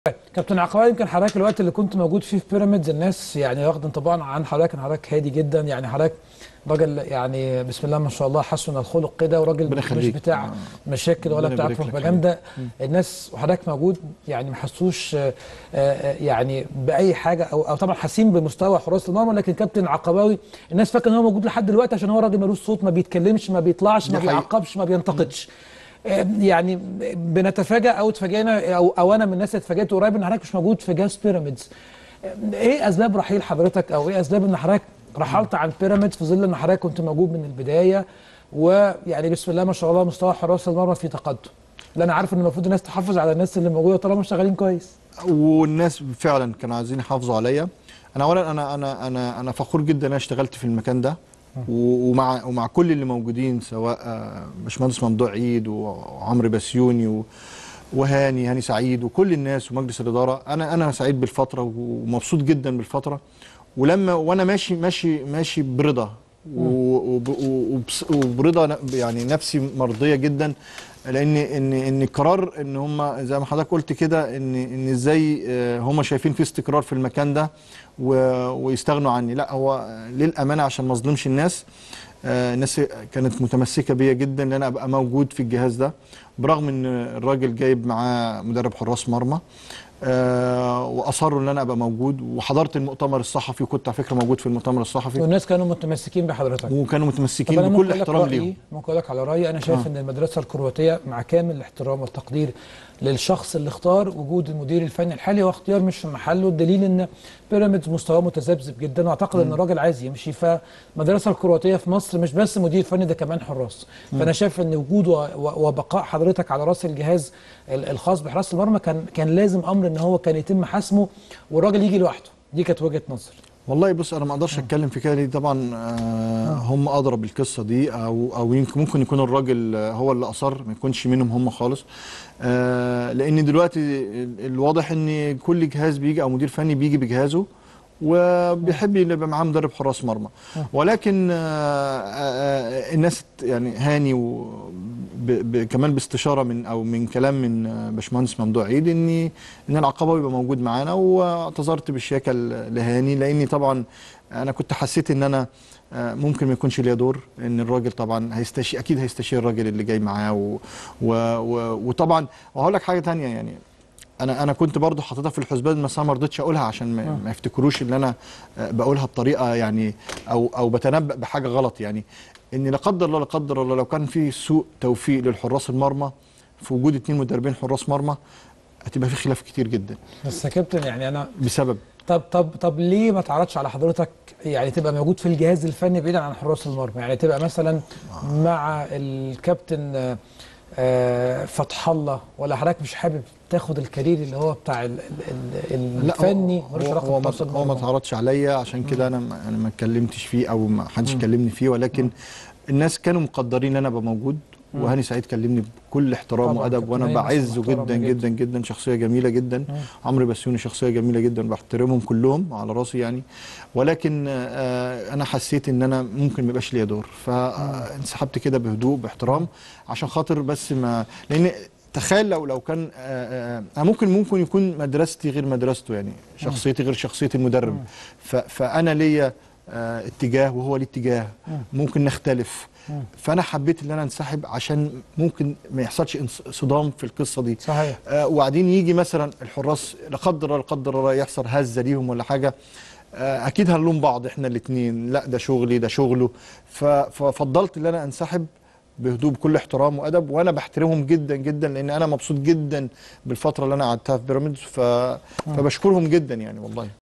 كابتن عقبال، يمكن حضرتك الوقت اللي كنت موجود فيه في بيراميدز الناس يعني واخد انطباع عن حضرتك ان حضرتك هادي جدا، يعني حضرتك راجل يعني بسم الله ما شاء الله حسن الخلق كده، وراجل مش بتاع مشاكل ولا بتاع بروباجندا. الناس وحضرتك موجود يعني ما حسوش يعني باي حاجه او طبعا حاسين بمستوى حراس المرمى، لكن كابتن عقباوي الناس فاكره ان هو موجود لحد دلوقتي عشان هو راجل ملوش صوت، ما بيتكلمش، ما بيطلعش، ما بيعقبش، ما بينتقدش. يعني بنتفاجئ او اتفاجئنا او انا من الناس اللي اتفاجئت قريب ان حضرتك مش موجود في جهاز بيراميدز. ايه اسباب رحيل حضرتك، او ايه اسباب ان حضرتك رحلت عن بيراميدز في ظل ان حضرتك كنت موجود من البدايه، ويعني بسم الله ما شاء الله مستوى حراس المرمى في تقدم؟ لا انا عارف ان المفروض الناس تحافظ على الناس اللي موجوده طالما شغالين كويس، والناس فعلا كانوا عايزين يحافظوا عليا. انا اولا انا فخور جدا ان انا اشتغلت في المكان ده، ومع كل اللي موجودين، سواء باشمهندس ممدوح عيد وعمرو بسيوني وهاني سعيد وكل الناس ومجلس الاداره. انا سعيد بالفتره ومبسوط جدا بالفتره، وانا ماشي برضا وبرضا، يعني نفسي مرضيه جدا، لان ان القرار ان هم زي ما حضرتك قلت كده ان ازاي هم شايفين في استقرار في المكان ده ويستغنوا عني. لا، هو للامانه عشان ما اظلمش الناس، الناس كانت متمسكه بيا جدا ان انا ابقى موجود في الجهاز ده، برغم ان الراجل جايب معاه مدرب حراس مرمى، واصروا ان انا ابقى موجود. وحضرت المؤتمر الصحفي، وكنت على فكره موجود في المؤتمر الصحفي، والناس كانوا متمسكين بحضرتك وكانوا متمسكين بكل احترام ليهم. ممكن اقول لك على رايي، انا شايف ان المدرسه الكرواتيه مع كامل الاحترام والتقدير للشخص اللي اختار وجود المدير الفني الحالي، هو اختيار مش في محله، الدليل ان بيراميدز مستواه متذبذب جدا، واعتقد ان الراجل عايز يمشي. فالمدرسه الكرواتيه في مصر مش بس مدير فني، ده كمان حراس. فانا شايف ان وجود وبقاء حضرتك على راس الجهاز الخاص بحراسه المرمى كان لازم امر ان هو كان يتم حسمه والراجل يجي لوحده. دي كانت وجهه نظري. والله بص، انا ما اقدرش اتكلم في كده، طبعا هم ادرى بالقصه دي، او يمكن ممكن يكون الراجل هو اللي اصر، ما يكونش منهم هم خالص. لان دلوقتي الواضح ان كل جهاز بيجي او مدير فني بيجي بجهازه وبيحب يبقى معاه مدرب حراس مرمى. ولكن الناس يعني هاني كمان باستشاره من كلام من باشمهندس ممدوح عيد ان العقباوي يبقى موجود معانا، واعتذرت بالشياكه لهاني، لاني طبعا انا كنت حسيت ان انا ممكن ما يكونش ليا دور، ان الراجل طبعا اكيد هيستشير الراجل اللي جاي معاه. وطبعا وهقول لك حاجه ثانيه، يعني انا كنت برضو حاططها في الحسبان، بس انا ما رضيتش اقولها عشان ما يفتكروش ان انا بقولها بطريقه يعني او بتنبأ بحاجه غلط. يعني ان لا قدر الله لو كان في سوء توفيق للحراس المرمى في وجود 2 مدربين حراس مرمى، هتبقى في خلاف كتير جدا. بس يا كابتن يعني انا بسبب طب ليه ما تعرضش على حضرتك يعني تبقى موجود في الجهاز الفني بعيدا عن حراس المرمى؟ يعني تبقى مثلا مع الكابتن فتح الله، ولا حضرتك مش حابب تاخد الكارير اللي هو بتاع الفني؟ هو ما اتعرضش عليا، عشان كده انا ما اتكلمتش فيه، او ما حدش كلمني فيه. ولكن الناس كانوا مقدرين ان انا ابقى موجود، وهاني سعيد كلمني بكل احترام وادب، وانا بعزه جدا جدا جدا، شخصيه جميله جدا. عمرو بسيوني شخصيه جميله جدا، بحترمهم كلهم على راسي يعني. ولكن انا حسيت ان انا ممكن ما يبقاش ليا دور، فانسحبت كده بهدوء باحترام، عشان خاطر بس ما، لان تخيل لو كان ممكن يكون مدرستي غير مدرسته، يعني شخصيتي غير شخصيه المدرب. فانا ليا اتجاه وهو ليه اتجاه، ممكن نختلف. فانا حبيت ان انا انسحب عشان ممكن ما يحصلش صدام في القصه دي. صحيح. وبعدين يجي مثلا الحراس لا قدر الله يحصل هزه ليهم ولا حاجه، اكيد هنلوم بعض احنا الاثنين. لا، ده شغلي ده شغله. ففضلت ان انا انسحب بهدوء بكل احترام وادب، وانا بحترمهم جدا جدا، لان انا مبسوط جدا بالفتره اللي انا قعدتها في بيراميدز. فبشكرهم جدا يعني والله.